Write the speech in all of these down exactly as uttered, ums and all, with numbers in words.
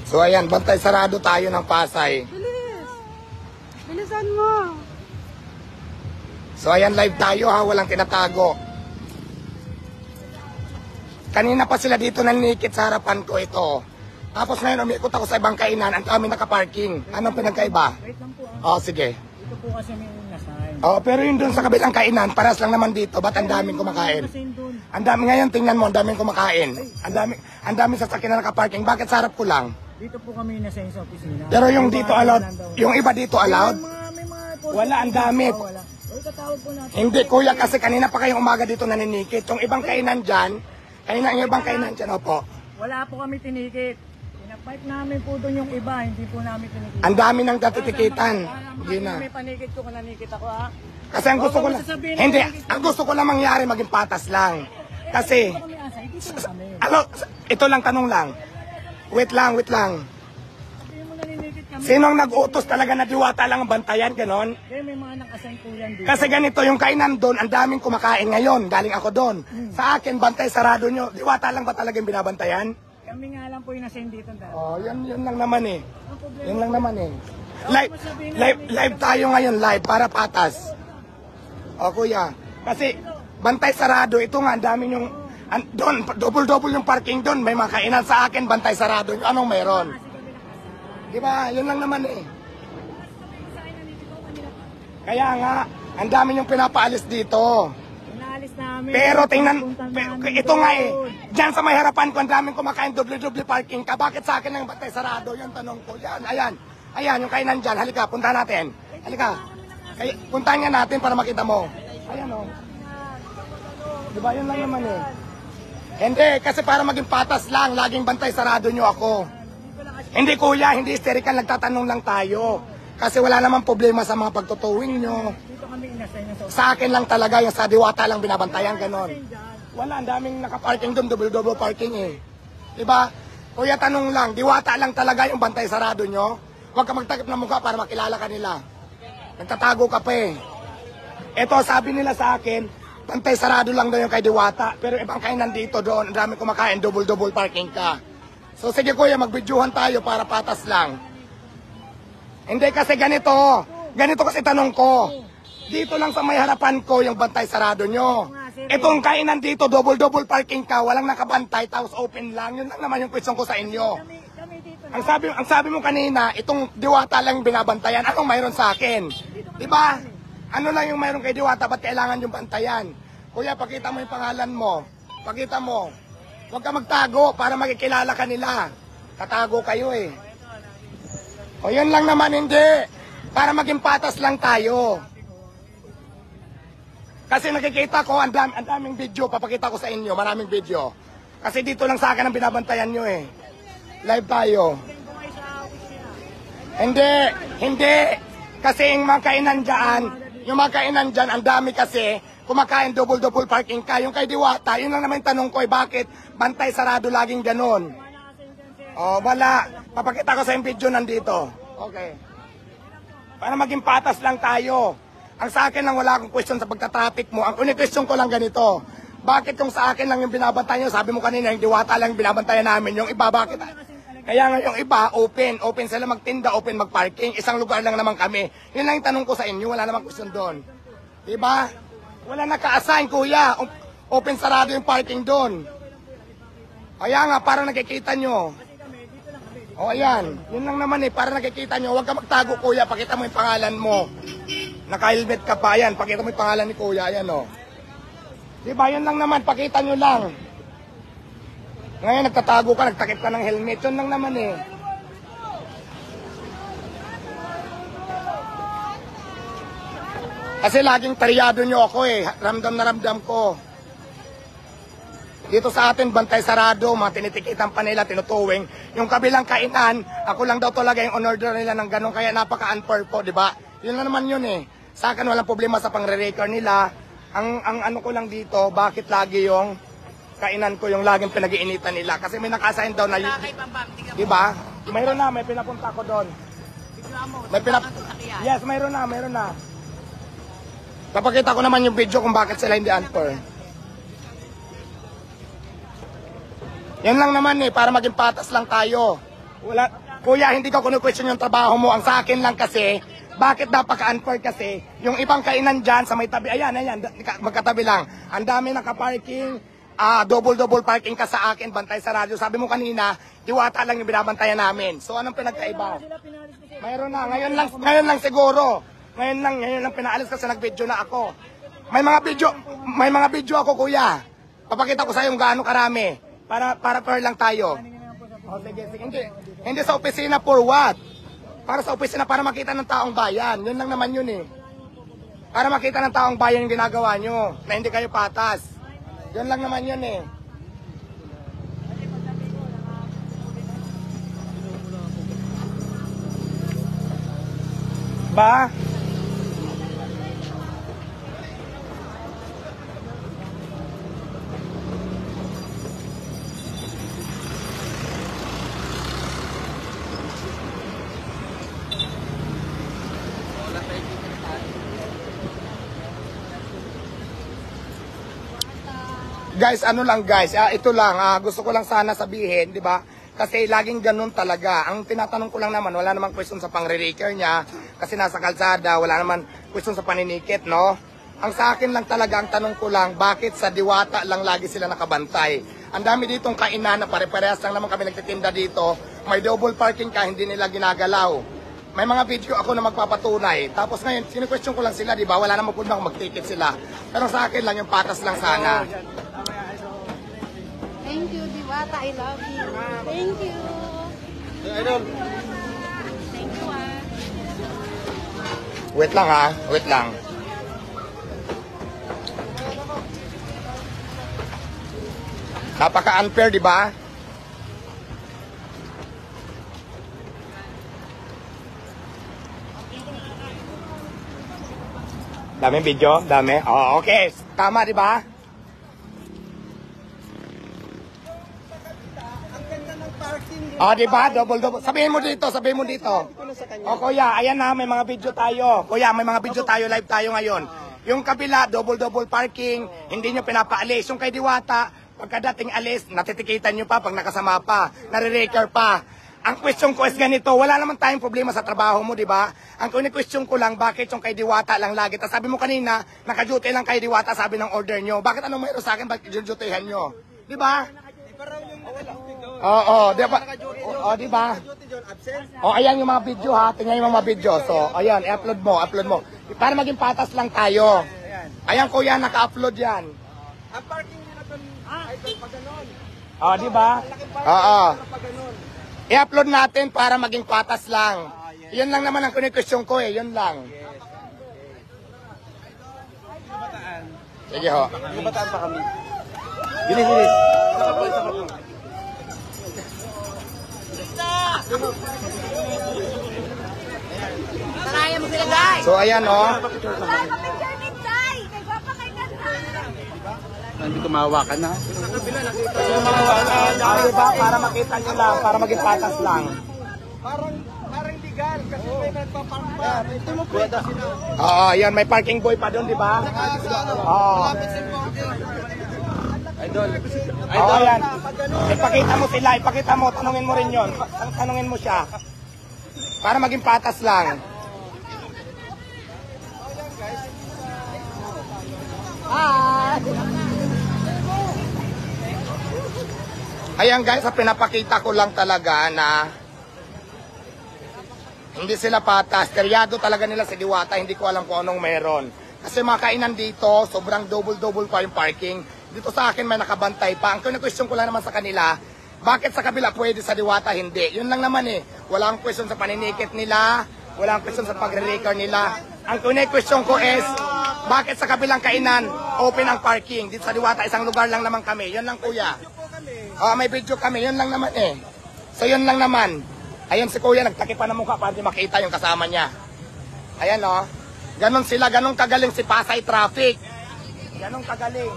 So ayan, bantay sarado tayo ng Pasay. Bilis! Bilisan mo! So ayan, live tayo ha, walang tinatago. Kanina pa sila dito nanikit sa harapan ko ito. Tapos ngayon umikot ako sa ibang kainan, ang dami nakaparking. Anong pinagkaiba? Wait lang po Oh, ah. sige. Ito po kasi may nasign. Oh, pero yun dun sa kabilang kainan, paras lang naman dito. Ba't ang daming kumakain? Ang dami ngayon, tingnan mo, ang daming kumakain. Ang dami, ang dami sasakyan na nakaparking. Bakit sa harap ko lang? Dito po kami nasign sa opisina. Pero yung dito allowed, yung iba dito allowed? May mga, may mga Wala, ang dami. Oh, wala. Oy, katawag po natin. Hindi, kuya, kasi kanina pa kayong umaga dito naninikit. Yung ibang kainan dyan, kanina yung ibang kainan dyan, opo. Wala po kami tinikit. Pinapipe namin po doon yung iba, hindi po namin tinikit. Ang dami nang datitikitan. Hindi na. May panikit ko kung nanikit ako ha. Kasi ang gusto ko lang, hindi, ang gusto ko lang mangyari maging patas lang. Kasi, Kami asa, hindi po kami. ano, ito lang tanong lang. Wait lang, wait lang. Sabihin mo naninigit kami. Sinong nag-utos talaga na diwata lang ang bantayan, ganon? Kaya may mga nakasign po yan dito. Kasi ganito, yung kainan doon, ang daming kumakain ngayon. Galing ako doon. Sa akin, bantay sarado nyo. Diwata lang ba talagang binabantayan? Kami nga lang po yung nasign dito. Oh, yan, yun lang naman eh. Ang problema, Yun lang naman eh. Live, live, live tayo ngayon, live, para patas. O kuya, kasi bantay sarado, ito nga, ang dami yung, an, doon, double-double yung parking doon, may mga kainan sa akin, bantay sarado, anong meron? Di ba, yun lang naman eh. Kaya nga, ang dami yung pinapaalis dito. inaalis namin. Pero tingnan, Punta pe- namin ito nga eh, doon. dyan sa may harapan ko, ang daming kumakain, doble-doble parking ka, bakit sa akin ang bantay sarado? Yung tanong ko, yan, ayan, ayan, yung kainan dyan, halika, punta natin, halika. Kaya, puntahan nga natin para makita mo. Ayan o. Oh. Diba, yun lang naman eh. Hindi, kasi para maging patas lang, laging bantay sarado nyo ako. Hindi kuya, hindi hysterical, nagtatanong lang tayo. Kasi wala namang problema sa mga pagtutuwing nyo. Dito kami inasign na Sa akin lang talaga, yung sa diwata lang binabantayan, ganon. Wala, ang daming nakaparking doon, double-double parking eh. Diba? Kuya, tanong lang, diwata lang talaga yung bantay sarado nyo? Huwag ka magtakip ng mukha para makilala ka nila. Nagtatago ka pa eh. Ito, sabi nila sa akin, bantay sarado lang daw yung kay Diwata. Pero ibang kainan dito doon, ang dami kumakain, double-double parking ka. So sige kuya, mag-videohan tayo para patas lang. Hindi kasi ganito, ganito kasi tanong ko. Dito lang sa may harapan ko yung bantay sarado nyo. Itong kainan dito, double-double parking ka, walang nakabantay, tapos open lang. Yun lang naman yung question ko sa inyo. Kami, kami dito Ang sabi, ang sabi mo kanina, itong Diwata lang binabantayan. Anong mayroon sa akin? Diba? Ano lang yung mayroon kay Diwata, ba't kailangan yung bantayan? Kuya, pakita mo yung pangalan mo. Pakita mo. Huwag ka magtago para makikilala ka nila. Tatago kayo eh. O yun lang naman, hindi. Para maging patas lang tayo. Kasi nakikita ko, ang, dam, ang daming video, papakita ko sa inyo, maraming video. Kasi dito lang sa akin ang binabantayan nyo eh. Live tayo. Hindi, hindi. Kasi yung mga kainan dyan, yung mga kainan dyan, ang dami kasi, kumakain double-double parking ka. Yung kay Diwata, yun lang naman yung tanong ko eh, bakit bantay sarado laging ganon? Oh, wala. Papakita ko sa yung video nandito. Okay. Para maging patas lang tayo. Ang sa akin lang wala akong question sa pagka-traffic mo. Ang unig question ko lang ganito. Bakit yung sa akin lang yung binabantayan nyo? Sabi mo kanina, yung Diwata lang yung binabantayan namin. Yung iba, bakit? Kaya nga yung iba, open. Open sila magtinda, open magparking. Isang lugar lang naman kami. Yun lang yung tanong ko sa inyo. Wala namang question doon. Diba? Wala naka-assign, kuya. Open sarado yung parking doon. Kaya nga, para nakikita nyo. O ayan. Yun lang naman eh, para nakikita nyo. Huwag ka magtago, kuya. Pakita mo yung pangalan mo. Naka-helmet ka pa. Ayan, pakita mo yung pangalan ni kuya. Ayan o. Diba? Yun lang naman. Pakita nyo lang. Ngayon, nagtatago ka, nagtakip ka ng helmet. Yun lang naman eh. Kasi laging taryado nyo ako eh. Ramdam na ramdam ko. Dito sa atin, bantay sarado, mga tinitikitan pa nila, tinutuwing. Yung kabilang kainan, ako lang daw talaga yung on-order nila ng ganun, kaya napaka-unfair po, di ba? Yun na naman yun eh. Sa akin, walang problema sa pang-re-record nila. Ang, ang ano ko lang dito, bakit lagi yung kainan ko yung laging pinag-iinitan nila? Kasi may nakasign daw na yun. Di ba? Mayroon na, may pinapunta ko doon. May pinap... Yes, mayroon na, mayroon na. Papakita ko naman yung video kung bakit sila hindi unfair. Yan lang naman eh, para maging patas lang tayo. Wala, kuya, hindi ko kunu-question yung trabaho mo. Ang sa akin lang kasi, bakit napaka-unfair kasi, yung ibang kainan dyan sa may tabi, ayan, ayan, magkatabi lang. Ang dami naka-parking, ah, double-double parking ka sa akin, bantay sa radyo. Sabi mo kanina, Diwata lang yung binabantayan namin. So, anong pinagkaiba? Mayroon na, ngayon lang, ngayon lang siguro. Ngayon lang, ngayon lang pinaalis kasi nag-video na ako. May mga video, may mga video ako, kuya. Papakita ko sa iyo kung gaano karami. Para, para fair lang tayo. Oh, sige, sige. Hindi, hindi sa opisina for what? Para sa opisina, para makita ng taong bayan. Yun lang naman yun eh. Para makita ng taong bayan yung ginagawa nyo, na hindi kayo patas. Yun lang naman yun eh. Ba? Guys, ano lang guys, ah, ito lang, ah, gusto ko lang sana sabihin, di ba? Kasi laging ganun talaga. Ang tinatanong ko lang naman, wala namang question sa pang-re-raker niya, kasi nasa kalsada, wala naman question sa paninikit, no? Ang sa akin lang talaga, ang tanong ko lang, bakit sa Diwata lang lagi sila nakabantay? Ang dami ditong kainan na pare-parehas lang naman kami nagtitinda dito, may double parking ka, hindi nila ginagalaw. May mga video ako na magpapatunay. Tapos ngayon, sinu-question ko lang sila, di ba? Wala namang punta kung mag-ticket sila. Pero sa akin lang, yung patas lang sana. Thank you, Diwata. I love you. Thank you. Idol. Thank you, ah. Wait lang ha, wait lang. Napaka-unfair, di ba? Daming video? Dami? Oh, okay. Tama, di ba? Oh, di ba? Double, double. Sabihin mo dito, sabihin mo dito. Oh, kuya, ayan na, may mga video tayo. Kuya, may mga video tayo, live tayo ngayon. Yung kabila, double-double parking, hindi nyo pinapaalis. Yung kay Diwata, pagkadating alis, natitikitan nyo pa pag nakasama pa, nare-raker pa. Ang question ko is ganito, wala naman tayong problema sa trabaho mo, di ba? Ang question ko lang, bakit yung kay Diwata lang lagi? Tapos sabi mo kanina, naka-duty lang kay Diwata, sabi ng order nyo. Bakit anong mayroon sa akin, bakit dutyhan nyo? Di ba? Oo, oh, di ba? Oo, di ba? Oh, ayan yung mga video ha, tingnan yung mga video. So, ayan, i-upload mo, upload mo. Para maging patas lang tayo. Ayan kuya, naka-upload yan. Ang parking nila doon ay pag ganon. Oh, di ba? Oo. I-upload natin para maging patas lang. Yun lang naman ang question ko eh, yun lang. Sige ho. Bataan pa kami. Bilis, bilis. Saraya mo sila, guys. So, ayan o. Oh. Hindi ko mahawakan na. Ah, diba? Para makita nyo lang, para maging patas lang. Parang, parang legal kasi may nagpapark pa. Ito mo pwede sila. Oo, yan, may parking boy pa doon, di ba? Oo. Idol. Oo, yan. Ipakita mo sila, ipakita mo, tanungin mo rin yun. Tanungin mo siya. Para maging patas lang. Ah. Ayan guys, pinapakita ko lang talaga na hindi sila patas. Teryado talaga nila si Diwata, hindi ko alam kung anong meron. Kasi mga kainan dito, sobrang double-double pa yung parking. Dito sa akin may nakabantay pa. Ang question ko lang naman sa kanila, bakit sa kabila pwede, sa Diwata hindi? Yun lang naman eh. Walang question sa paninikit nila, walang question sa pagre-raker nila. Ang question ko is, bakit sa kabilang kainan, open ang parking? Dito sa Diwata, isang lugar lang naman kami. Yun lang kuya. Oh, may video kami, yun lang naman eh. So yun lang naman. Ayun si kuya, nagtakip pa ng mukha para di makita yung kasama niya. Ayan o. Oh. Ganon sila, ganon kagaling si Pasay Traffic. Ganon kagaling.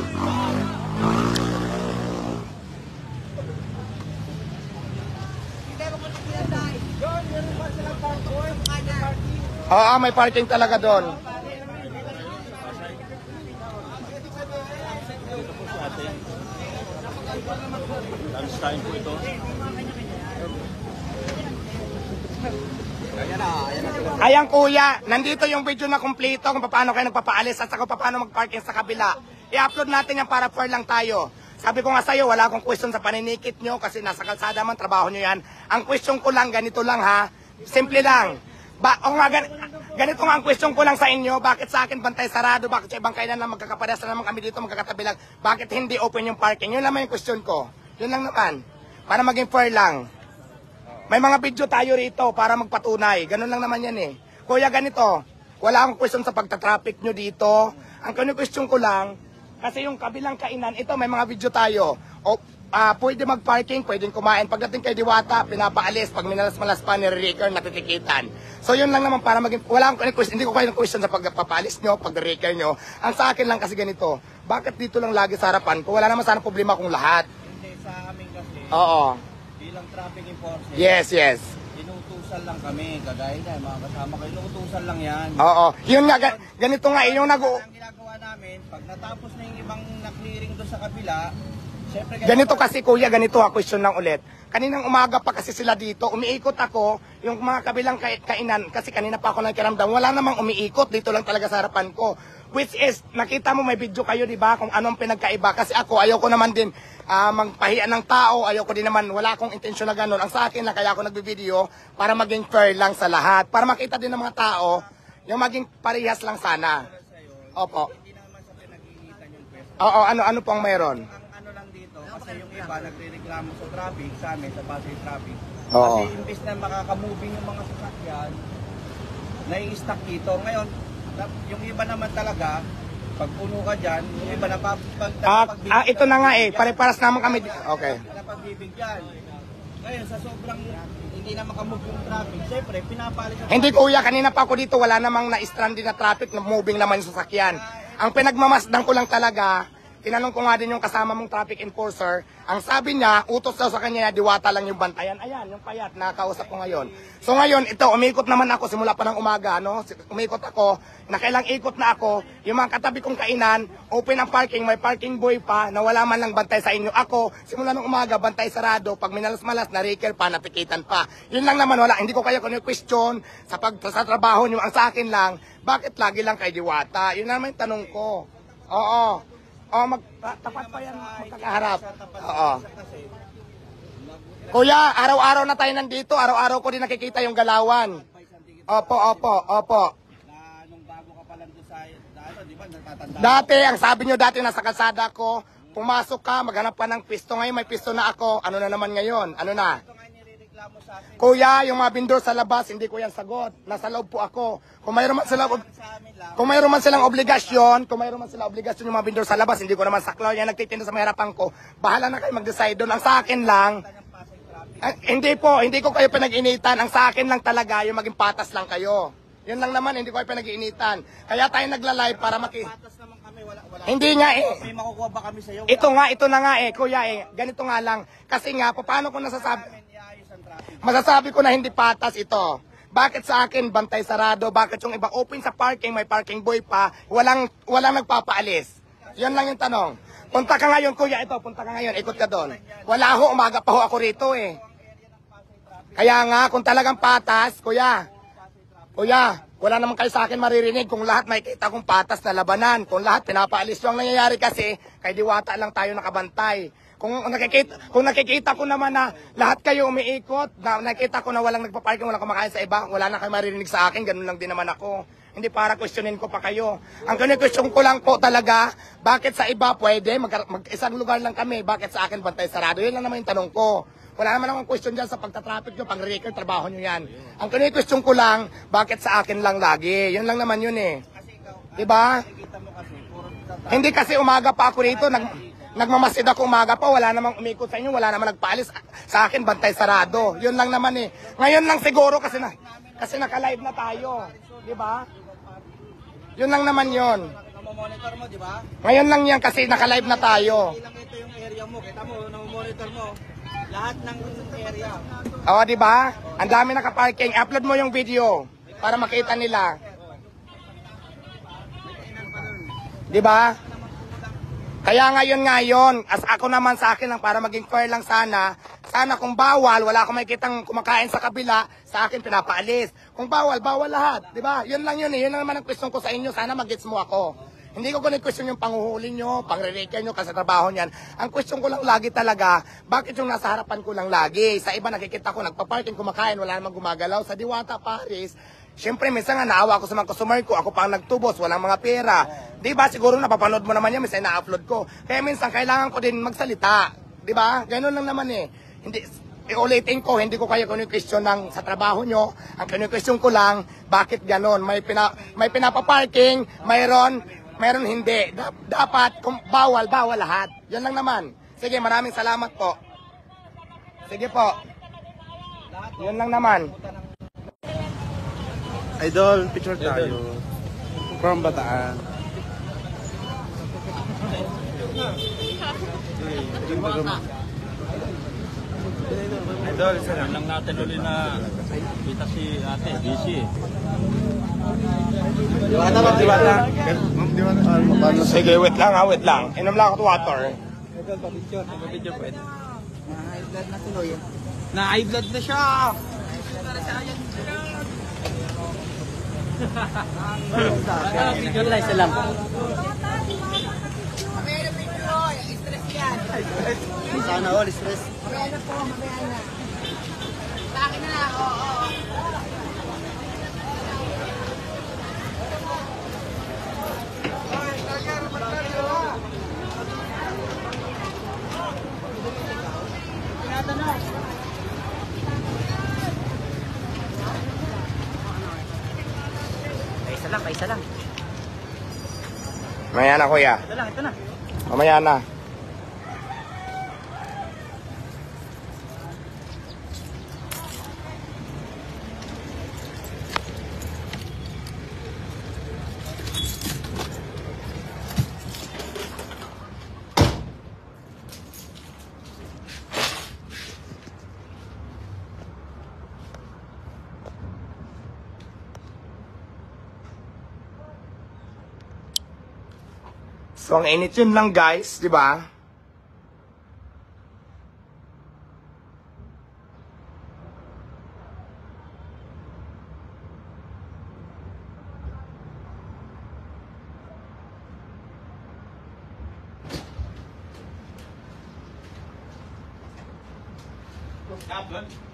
Oo, may parking talaga doon. Lunch time po ito. Ayan kuya, nandito yung video na kumpleto kung paano kayo nagpapaalis at saka paano mag-parking sa kabila. I-upload natin yan para fair lang tayo. Sabi ko nga sa'yo, wala akong question sa paninikit nyo kasi nasa kalsada man, trabaho nyo yan. Ang question ko lang, ganito lang ha, simple lang. Ba o nga, gan ganito nga ang question ko lang sa inyo, bakit sa akin bantay sarado, bakit sa ibang kainan lang magkakaparehas na naman kami dito, magkakatabi lang, bakit hindi open yung parking? Yun naman yung question ko. Yun lang naman, para maging fair lang. May mga video tayo rito para magpatunay. Ganun lang naman yan eh. Kuya, ganito. Wala akong question sa pagta-traffic nyo dito. Ang question ko lang, kasi yung kabilang kainan, ito may mga video tayo. O, uh, pwede mag-parking, pwedeng kumain. Pagdating kay Diwata, pinapaalis. Pag minalas-malas pa, nire-reker, natitikitan. So yun lang naman para maging, wala akong question. Hindi ko kayo ng question sa pagpapaalis nyo, pag-reker nyo. Ang sa akin lang kasi ganito, bakit dito lang lagi sa harapan ko? Wala naman sana problema kung lahat. Hindi, sa amin kasi, Oo. bilang traffic enforcer, Yes, yes. inuutusan lang kami, kagaya na, mga kasama ko, inuutusan lang yan. Oo. Yun nga, ga- ganito nga, eh, yung nag- Ang ginagawa namin, pag natapos na yung ibang na-clearing doon sa kabila, syempre Ganito kasi kuya, ganito ha, question lang ulit. Kaninang umaga pa kasi sila dito, umiikot ako, yung mga kabilang ka- kainan, kasi kanina pa ako nagkiramdam, wala namang umiikot, dito lang talaga sa harapan ko. Which is, nakita mo may video kayo, di ba, kung anong pinagkaiba. Kasi ako, ayoko naman din uh, magpahiyan ng tao, ayoko din naman, wala akong intensyon na ganun. Ang sa akin lang, kaya ako nagbi-video, para maging fair lang sa lahat. Para makita din ng mga tao, yung maging parehas lang sana. Opo. hindi naman sa pinag-iinitan yung pwesto. Oo, ano, ano pong meron? Ang ano lang dito, kasi yung iba nagre-reklamo sa traffic, sa amin, sa Pasay Traffic. Oo. Kasi imbis na makaka-moving yung mga sasakyan, nai-stack dito. Ngayon, yung iba naman talaga, pag puno ka dyan, yung iba na pag, pag, Ah, pagbibig- ah, ito na nga eh, pare-paras naman kami. di- Okay. napagbibigyan. Ngayon, sa sobrang hindi na makamove yung traffic, syempre, pinapalis sa Hindi kuya, kanina pa ako dito, wala namang na-stranded na traffic, na moving naman yung sasakyan. Ang pinagmamasdan ko lang talaga, tinanong ko nga din yung kasama mong traffic enforcer, ang sabi niya, utos daw sa kanya, Diwata lang yung bantayan. Ayan, yung payat, nakakausap ko ngayon. So ngayon, ito, umikot naman ako, simula pa ng umaga, no? Umikot ako, nakailang ikot na ako, yung mga katabi kong kainan, open ang parking, may parking boy pa, na wala man lang bantay sa inyo. Ako, simula ng umaga, bantay sarado, pag minalas-malas, na-reker pa, natikitan pa. Yun lang naman, wala, hindi ko kaya kung question sa, pag, sa trabaho nyo, ang sa akin lang, bakit lagi lang kay Diwata? Yun naman yung tanong ko. Oo. Oh, mag ta- tapat pa yan, magkakaharap. Oo. Kuya, araw-araw na tayo nandito, araw-araw ko din nakikita yung galawan. Opo, opo, opo. na nung bago ka pa lang doon sa, na ano, di ba, natatanda. Dati, ang sabi nyo dati nasa kalsada ko, pumasok ka, maghanap ka ng pisto. Ngayon may pisto na ako. Ano na naman ngayon? Ano na? Ito nga nirereklamo sa akin, Kuya, yung mga vendor sa labas, hindi ko yan sagot. Nasa loob po ako. Kung mayroon man sila, sa amin lang, kung mayroon man silang obligasyon, kung mayroon man silang obligasyon yung mga vendor sa labas, hindi ko naman saklaw yan, nagtitinda sa may harapan ko. Bahala na kayo mag-decide doon. Ang sa akin lang, ah, hindi po, hindi ko kayo pinag-initan. Ang sa akin lang talaga, yung maging patas lang kayo. Yun lang naman, hindi ko kayo pinag-initan. Kaya tayo nagla-live para maki... patas naman kami, wala, wala. Hindi nga eh. May makukuha ba kami sa iyo? Ito nga, ito na nga eh, kuya eh. Ganito nga lang. Kasi nga, paano ko nasasabi... Namin iayos ang traffic. Masasabi ko na hindi patas ito. Bakit sa akin bantay sarado? Bakit yung iba open sa parking, may parking boy pa, walang walang nagpapaalis? Yan lang yung tanong. Punta ka ngayon, kuya, ito, punta ka ngayon, ikot ka doon. Wala ho, umaga pa ho ako rito eh. Kaya nga, kung talagang patas, kuya, kuya, wala naman kayo sa akin maririnig kung lahat makikita kong patas na labanan. Kung lahat pinapaalis yung nangyayari kasi, kay Diwata lang tayo nakabantay. Kung nakikita, kung nakikita ko naman na lahat kayo umiikot, na nakikita ko na walang nagpa-parking, walang kumakain sa iba, wala na kayo maririnig sa akin, ganun lang din naman ako. Hindi para questionin ko pa kayo. Ang kini-question ko lang po talaga, bakit sa iba pwede, mag, mag isang lugar lang kami, bakit sa akin bantay sarado? Yun lang naman yung tanong ko. Wala naman akong question dyan sa pagtatraffic nyo, pang-record, trabaho nyo yan. Ang kini-question ko lang, bakit sa akin lang lagi? Yun lang naman yun eh. Kasi ikaw, Diba? nakikita mo kasi, puro sa Hindi kasi umaga pa ako rito, nag, nagmamasid ako umaga pa, wala namang umikot sa inyo, wala namang nagpaalis. Sa akin, bantay sarado. Yun lang naman eh. Ngayon lang siguro kasi na, kasi naka-live na tayo. Di ba? Yun lang naman yun. namomonitor mo, di ba? Ngayon lang yan kasi naka-live na tayo. Ilang ito yung area mo, kita mo, namomonitor mo. Lahat ng area. O, di ba? Ang dami naka-parking. Upload mo yung video para makita nila. Di ba? Kaya ngayon ngayon, as ako naman sa akin lang para maging fair lang sana, sana kung bawal, wala akong makikitang kumakain sa kabila, sa akin pinapaalis. Kung bawal, bawal lahat, di ba? Yun lang yun eh, yun lang naman ang question ko sa inyo, sana mag-gets mo ako. Hindi ko kunin question yung panguhuli nyo, pangre-rake nyo kasi trabaho niyan. Ang question ko lang lagi talaga, bakit yung nasa harapan ko lang lagi? Sa iba nakikita ko, nagpa-parking, kumakain, wala namang gumagalaw. Sa Diwata, Paris, siyempre minsan nga naawa ako sa mga customer ko, ako pa ang nagtubos, walang mga pera. Di ba? Siguro napapanood mo naman yan, minsan na-upload ko. Kaya minsan kailangan ko din magsalita. Di ba? Ganun lang naman eh. Hindi, iulitin ko, hindi ko kaya kung yung question ng sa trabaho nyo. Ang kung question ko lang, bakit ganun? May, pina, may pinapaparking, mayroon, mayroon hindi. Da, dapat, kung bawal, bawal lahat. Yan lang naman. Sige, maraming salamat po. Sige po. Yan lang naman. Idol, picture tayo. From Bataan. Idol, isa lang natin uli na kita si ate, busy eh. Diwata ba? Diwata. Ma'am, Diwata. Paano? Sige, wait lang ha, wait lang. Inom lang ako water. Video po ito. Na-high blood na siya. Yun lang, isa lang. Sana all, stress. Isa lang, isa lang. Mamaya na kuya. Ito lang, ito na. Mamaya na. So, ang init yun lang guys, di ba? Stop,